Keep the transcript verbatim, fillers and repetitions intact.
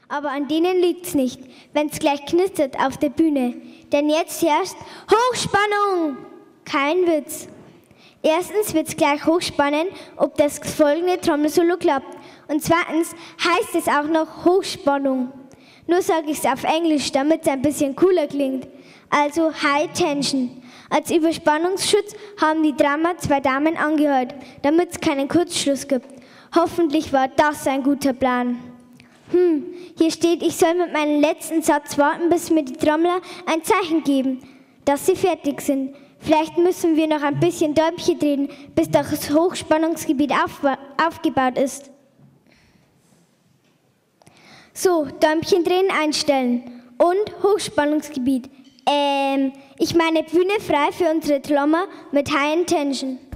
Aber an denen liegt's nicht, wenn's gleich knistert auf der Bühne. Denn jetzt herrscht Hochspannung! Kein Witz. Erstens wird's gleich hochspannend, ob das folgende Trommelsolo klappt. Und zweitens heißt es auch noch Hochspannung. Nur sage ich's auf Englisch, damit es ein bisschen cooler klingt. Also High Tension. Als Überspannungsschutz haben die Drummer zwei Damen angehört, damit es keinen Kurzschluss gibt. Hoffentlich war das ein guter Plan. Hm, hier steht, ich soll mit meinem letzten Satz warten, bis mir die Trommler ein Zeichen geben, dass sie fertig sind. Vielleicht müssen wir noch ein bisschen Däumchen drehen, bis das Hochspannungsgebiet auf, aufgebaut ist. So, Däumchen drehen, einstellen. Und Hochspannungsgebiet. Ähm, ich meine Bühne frei für unsere Trommer mit High Intention.